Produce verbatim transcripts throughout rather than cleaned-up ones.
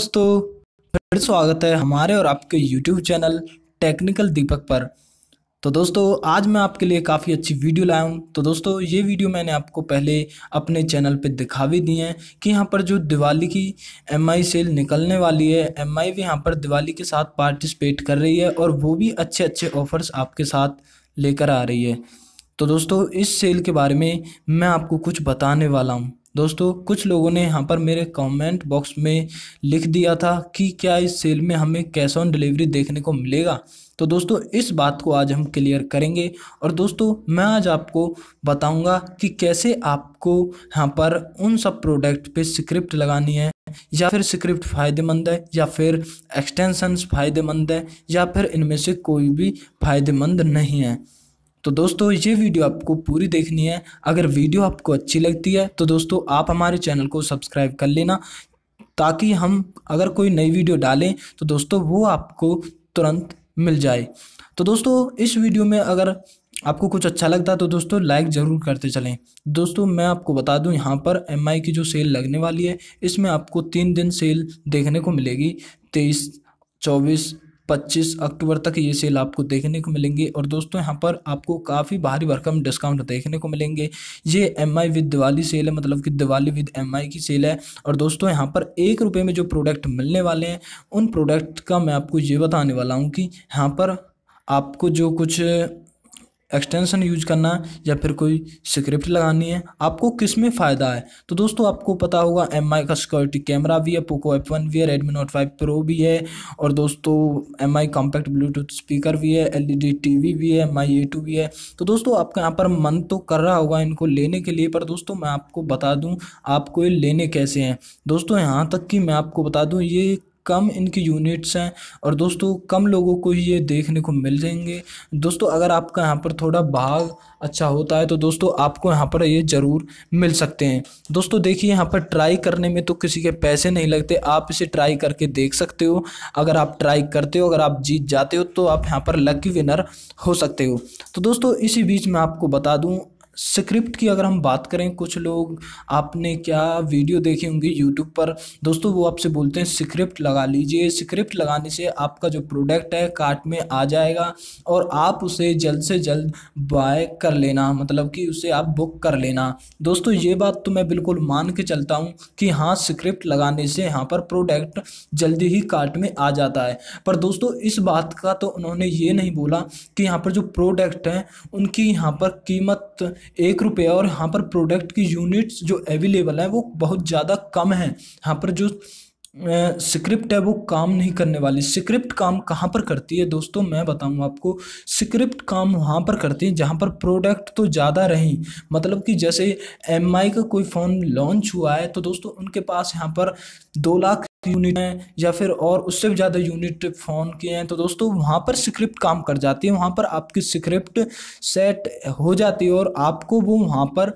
दोस्तों, फिर स्वागत है हमारे और आपके यूट्यूब चैनल टेक्निकल दीपक पर। तो दोस्तों, आज मैं आपके लिए काफ़ी अच्छी वीडियो लाया हूँ। तो दोस्तों, ये वीडियो मैंने आपको पहले अपने चैनल पे दिखा भी दी है कि यहाँ पर जो दिवाली की एमआई सेल निकलने वाली है, एमआई भी यहाँ पर दिवाली के साथ पार्टिसिपेट कर रही है और वो भी अच्छे अच्छे ऑफर्स आपके साथ लेकर आ रही है। तो दोस्तों, इस सेल के बारे में मैं आपको कुछ बताने वाला हूँ। दोस्तों, कुछ लोगों ने यहाँ पर मेरे कमेंट बॉक्स में लिख दिया था कि क्या इस सेल में हमें कैश ऑन डिलीवरी देखने को मिलेगा। तो दोस्तों, इस बात को आज हम क्लियर करेंगे और दोस्तों मैं आज आपको बताऊंगा कि कैसे आपको यहाँ पर उन सब प्रोडक्ट पे स्क्रिप्ट लगानी है, या फिर स्क्रिप्ट फ़ायदेमंद है या फिर एक्सटेंशंस फ़ायदेमंद है या फिर इनमें से कोई भी फ़ायदेमंद नहीं है। तो दोस्तों, ये वीडियो आपको पूरी देखनी है। अगर वीडियो आपको अच्छी लगती है तो दोस्तों आप हमारे चैनल को सब्सक्राइब कर लेना, ताकि हम अगर कोई नई वीडियो डालें तो दोस्तों वो आपको तुरंत मिल जाए। तो दोस्तों, इस वीडियो में अगर आपको कुछ अच्छा लगता है तो दोस्तों लाइक ज़रूर करते चलें। दोस्तों, मैं आपको बता दूं, यहाँ पर एमआई की जो सेल लगने वाली है, इसमें आपको तीन दिन सेल देखने को मिलेगी। तेईस, चौबीस, पच्चीस अक्टूबर तक ये सेल आपको देखने को मिलेंगी। और दोस्तों, यहाँ पर आपको काफ़ी भारी भरकम डिस्काउंट देखने को मिलेंगे। ये Mi with Diwali sale है, मतलब कि दिवाली विद एम आई की सेल है। और दोस्तों, यहाँ पर एक रुपये में जो प्रोडक्ट मिलने वाले हैं, उन प्रोडक्ट का मैं आपको ये बताने वाला हूँ कि यहाँ पर आपको जो कुछ एक्सटेंशन यूज करना है या फिर कोई स्क्रिप्ट लगानी है, आपको किस में फ़ायदा है। तो दोस्तों, आपको पता होगा एम आई का सिक्योरिटी कैमरा भी है, पोको एफ वन भी है, रेडमी नोट फाइव प्रो भी है, और दोस्तों Mi compact Bluetooth speaker भी है, एल ई डी टीवी भी है, एम आई ए टू भी है। तो दोस्तों, आपका यहाँ पर मन तो कर रहा होगा इनको लेने के लिए, पर दोस्तों मैं आपको बता दूँ आपको ये लेने कैसे हैं। दोस्तों, यहाँ तक कि मैं आपको बता दूँ, ये कम इनकी यूनिट्स हैं और दोस्तों कम लोगों को ही ये देखने को मिल जाएंगे। दोस्तों, अगर आपका यहाँ पर थोड़ा भाग अच्छा होता है तो दोस्तों आपको यहाँ पर ये ज़रूर मिल सकते हैं। दोस्तों देखिए, यहाँ पर ट्राई करने में तो किसी के पैसे नहीं लगते, आप इसे ट्राई करके देख सकते हो। अगर आप ट्राई करते हो, अगर आप जीत जाते हो तो आप यहाँ पर लकी विनर हो सकते हो। तो दोस्तों, इसी बीच मैं आपको बता दूँ, स्क्रिप्ट की अगर हम बात करें, कुछ लोग आपने क्या वीडियो देखी होंगी यूट्यूब पर, दोस्तों वो आपसे बोलते हैं स्क्रिप्ट लगा लीजिए। स्क्रिप्ट लगाने से आपका जो प्रोडक्ट है कार्ट में आ जाएगा और आप उसे जल्द से जल्द बाय कर लेना, मतलब कि उसे आप बुक कर लेना। दोस्तों, ये बात तो मैं बिल्कुल मान के चलता हूँ कि हाँ, स्क्रिप्ट लगाने से यहाँ पर प्रोडक्ट जल्दी ही कार्ट में आ जाता है। पर दोस्तों, इस बात का तो उन्होंने ये नहीं बोला कि यहाँ पर जो प्रोडक्ट हैं उनकी यहाँ पर कीमत एक रुपये और यहाँ पर प्रोडक्ट की यूनिट्स जो अवेलेबल है वो बहुत ज़्यादा कम है। यहाँ पर जो स्क्रिप्ट है वो काम नहीं करने वाली। स्क्रिप्ट काम कहाँ पर करती है दोस्तों, मैं बताऊंगा आपको। स्क्रिप्ट काम वहाँ पर करती है जहाँ पर प्रोडक्ट तो ज़्यादा रहीं, मतलब कि जैसे एम आई का कोई फ़ोन लॉन्च हुआ है तो दोस्तों उनके पास यहाँ पर दो लाख यूनिट हैं या फिर और उससे भी ज़्यादा यूनिट फ़ोन के हैं। तो दोस्तों वहाँ पर स्क्रिप्ट काम कर जाती है, वहाँ पर आपकी स्क्रिप्ट सेट हो जाती है और आपको वो वहाँ पर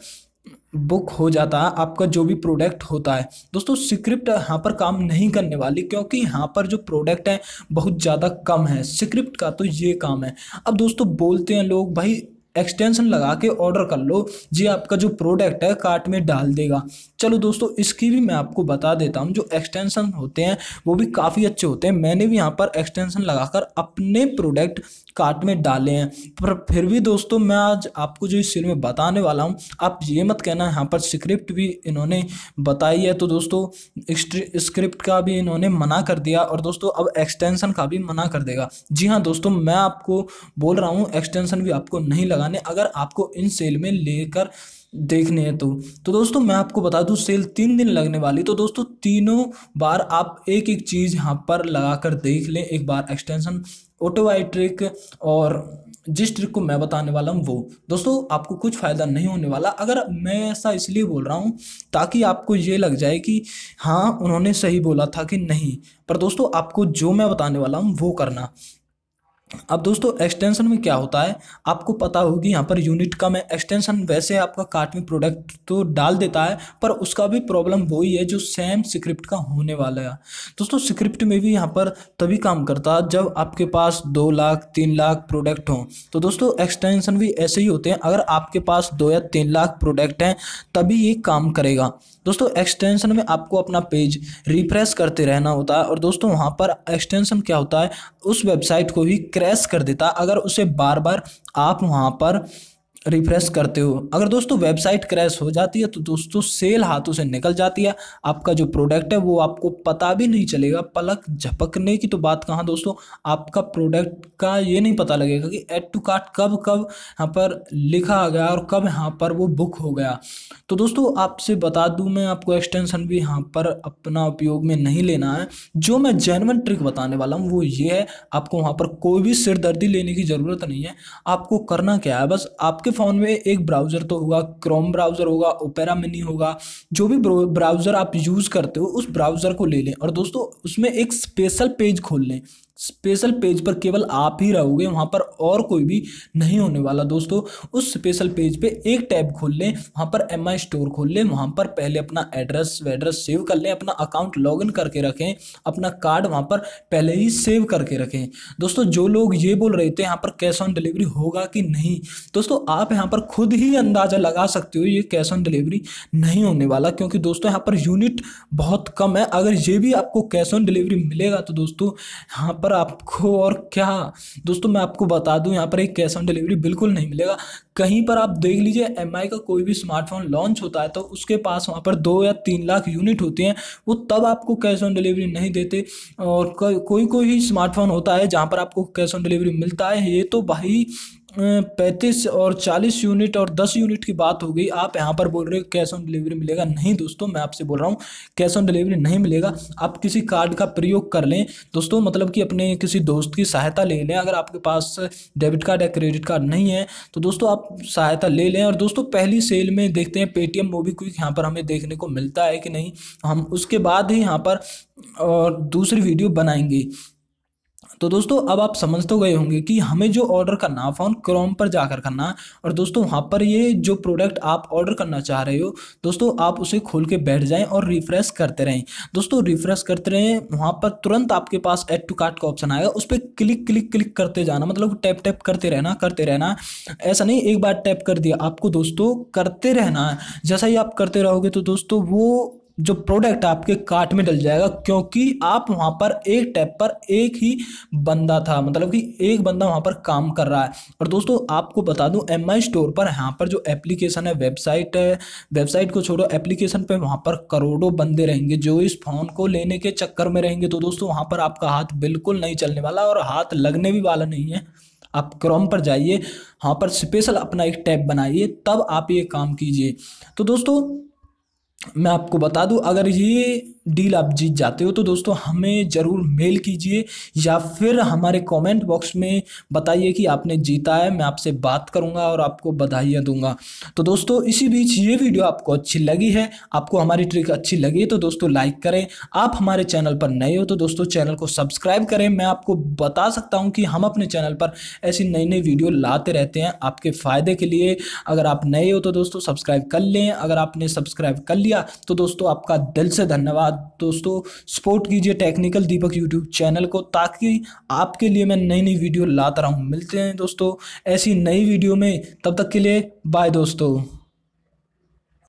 बुक हो जाता है आपका जो भी प्रोडक्ट होता है। दोस्तों, स्क्रिप्ट यहाँ पर काम नहीं करने वाली, क्योंकि यहाँ पर जो प्रोडक्ट है बहुत ज़्यादा कम है। स्क्रिप्ट का तो ये काम है। अब दोस्तों बोलते हैं लोग, भाई एक्सटेंशन लगा के ऑर्डर कर लो, जी आपका जो प्रोडक्ट है कार्ट में डाल देगा। चलो दोस्तों, इसकी भी मैं आपको बता देता हूँ, जो एक्सटेंशन होते हैं वो भी काफ़ी अच्छे होते हैं। मैंने भी यहाँ पर एक्सटेंशन लगाकर अपने प्रोडक्ट कार्ट में डाले हैं। पर फिर भी दोस्तों, मैं आज आपको जो इस सेल में बताने वाला हूँ, आप ये मत कहना यहाँ पर स्क्रिप्ट भी इन्होंने बताई है तो दोस्तों स्क्रिप्ट का भी इन्होंने मना कर दिया और दोस्तों अब एक्सटेंशन का भी मना कर देगा। जी हाँ दोस्तों, मैं आपको बोल रहा हूँ एक्सटेंशन भी आपको नहीं लगाने, अगर आपको इन सेल में लेकर देखने हैं तो। तो दोस्तों मैं आपको बता दूं, सेल तीन दिन लगने वाली, तो दोस्तों तीनों बार आप एक एक चीज़ यहाँ पर लगाकर देख लें। एक बार एक्सटेंशन, ऑटो आई ट्रिक और जिस ट्रिक को मैं बताने वाला हूँ वो। दोस्तों आपको कुछ फ़ायदा नहीं होने वाला, अगर मैं ऐसा इसलिए बोल रहा हूँ ताकि आपको ये लग जाए कि हाँ उन्होंने सही बोला था कि नहीं। पर दोस्तों आपको जो मैं बताने वाला हूँ वो करना। अब दोस्तों एक्सटेंशन में क्या होता है, आपको पता होगी यहाँ पर यूनिट कम है। एक्सटेंशन वैसे आपका कार्ट में प्रोडक्ट तो डाल देता है, पर उसका भी प्रॉब्लम वही है जो सेम स्क्रिप्ट का होने वाला है। दोस्तों स्क्रिप्ट में भी यहाँ पर तभी काम करता है जब आपके पास दो लाख तीन लाख प्रोडक्ट हों। तो दोस्तों एक्सटेंशन भी ऐसे ही होते हैं, अगर आपके पास दो या तीन लाख प्रोडक्ट हैं तभी ये काम करेगा। दोस्तों एक्सटेंशन में आपको अपना पेज रिफ्रेश करते रहना होता है और दोस्तों वहाँ पर एक्सटेंशन क्या होता है, उस वेबसाइट को ही क्रैश कर देता है अगर उसे बार बार आप वहाँ पर रिफ्रेश करते हो। अगर दोस्तों वेबसाइट क्रैश हो जाती है तो दोस्तों सेल हाथों से निकल जाती है, आपका जो प्रोडक्ट है वो आपको पता भी नहीं चलेगा। पलक झपकने की तो बात कहाँ दोस्तों, आपका प्रोडक्ट का ये नहीं पता लगेगा कि ऐड टू कार्ट कब कब यहाँ पर लिखा आ गया और कब यहाँ पर वो बुक हो गया। तो दोस्तों आपसे बता दूं, मैं आपको एक्सटेंशन भी यहाँ पर अपना उपयोग में नहीं लेना है। जो मैं जेन्युइन ट्रिक बताने वाला हूँ वो ये है, आपको वहाँ पर कोई भी सिरदर्दी लेने की ज़रूरत नहीं है। आपको करना क्या है, बस आपके फ़ोन में एक ब्राउज़र तो होगा, क्रोम ब्राउज़र होगा, ओपेरा मिनी होगा, जो भी ब्राउज़र आप यूज़ करते हो उस ब्राउज़र को ले लें और दोस्तों उसमें एक स्पेशल पेज खोल लें। स्पेशल पेज पर केवल आप ही रहोगे, वहाँ पर और कोई भी नहीं होने वाला। दोस्तों उस स्पेशल पेज पे एक टैब खोल लें, वहाँ पर एम आई स्टोर खोल लें, वहाँ पर पहले अपना एड्रेस वेड्रेस सेव कर लें, अपना अकाउंट लॉगिन करके रखें, अपना कार्ड वहाँ पर पहले ही सेव करके रखें। दोस्तों जो लोग ये बोल रहे थे यहाँ पर कैश ऑन डिलीवरी होगा कि नहीं, दोस्तों आप यहाँ पर खुद ही अंदाज़ा लगा सकते हो ये कैश ऑन डिलीवरी नहीं होने वाला, क्योंकि दोस्तों यहाँ पर यूनिट बहुत कम है। अगर ये भी आपको कैश ऑन डिलीवरी मिलेगा तो दोस्तों यहाँ पर आपको और क्या, दोस्तों मैं आपको बता दूं यहाँ पर एक कैश ऑन डिलीवरी बिल्कुल नहीं मिलेगा। कहीं पर आप देख लीजिए एम आई का कोई भी स्मार्टफोन लॉन्च होता है तो उसके पास वहाँ पर दो या तीन लाख यूनिट होती हैं, वो तब आपको कैश ऑन डिलीवरी नहीं देते। और कोई कोई ही स्मार्टफोन होता है जहाँ पर आपको कैश ऑन डिलीवरी मिलता है। ये तो भाई पैंतीस और चालीस यूनिट और दस यूनिट की बात हो गई, आप यहाँ पर बोल रहे हो कैश ऑन डिलीवरी मिलेगा। नहीं दोस्तों मैं आपसे बोल रहा हूँ कैश ऑन डिलीवरी नहीं मिलेगा। आप किसी कार्ड का प्रयोग कर लें दोस्तों, मतलब कि अपने किसी दोस्त की सहायता ले लें। अगर आपके पास डेबिट कार्ड या क्रेडिट कार्ड नहीं है तो दोस्तों आप सहायता ले लें। और दोस्तों पहली सेल में देखते हैं पेटीएम मोबीक्विक यहाँ पर हमें देखने को मिलता है कि नहीं, हम उसके बाद ही यहाँ पर और दूसरी वीडियो बनाएंगे। तो दोस्तों अब आप समझ तो गए होंगे कि हमें जो ऑर्डर करना है फोन क्रोम पर जाकर करना है और दोस्तों वहाँ पर ये जो प्रोडक्ट आप ऑर्डर करना चाह रहे हो दोस्तों आप उसे खोल के बैठ जाएं और रिफ्रेश करते रहें। दोस्तों रिफ्रेश करते रहें, वहाँ पर तुरंत आपके पास ऐड टू कार्ट का ऑप्शन आएगा, उस पर क्लिक क्लिक क्लिक करते जाना, मतलब टैप टैप करते रहना करते रहना ऐसा नहीं एक बार टैप कर दिया, आपको दोस्तों करते रहना है। जैसा ही आप करते रहोगे तो दोस्तों वो जो प्रोडक्ट आपके कार्ट में डल जाएगा, क्योंकि आप वहाँ पर एक टैप पर एक ही बंदा था, मतलब कि एक बंदा वहाँ पर काम कर रहा है। और दोस्तों आपको बता दूं एम आई स्टोर पर यहाँ पर जो एप्लीकेशन है, वेबसाइट है, वेबसाइट को छोड़ो एप्लीकेशन पे वहाँ पर करोड़ों बंदे रहेंगे जो इस फोन को लेने के चक्कर में रहेंगे। तो दोस्तों वहाँ पर आपका हाथ बिल्कुल नहीं चलने वाला और हाथ लगने भी वाला नहीं है। आप क्रोम पर जाइए, वहाँ पर स्पेशल अपना एक टैब बनाइए, तब आप ये काम कीजिए। तो दोस्तों मैं आपको बता दूं अगर ये डील आप जीत जाते हो तो दोस्तों हमें ज़रूर मेल कीजिए या फिर हमारे कमेंट बॉक्स में बताइए कि आपने जीता है, मैं आपसे बात करूंगा और आपको बधाइयाँ दूंगा। तो दोस्तों इसी बीच ये वीडियो आपको अच्छी लगी है, आपको हमारी ट्रिक अच्छी लगी तो दोस्तों लाइक करें। आप हमारे चैनल पर नए हो तो दोस्तों चैनल को सब्सक्राइब करें। मैं आपको बता सकता हूँ कि हम अपने चैनल पर ऐसी नई नई वीडियो लाते रहते हैं आपके फ़ायदे के लिए। अगर आप नए हो तो दोस्तों सब्सक्राइब कर लें, अगर आपने सब्सक्राइब कर लिया तो दोस्तों आपका दिल से धन्यवाद। दोस्तों सपोर्ट कीजिए टेक्निकल दीपक यूट्यूब चैनल को, ताकि आपके लिए मैं नई नई वीडियो लाता रहूं। मिलते हैं दोस्तों ऐसी नई वीडियो में, तब तक के लिए बाय दोस्तों।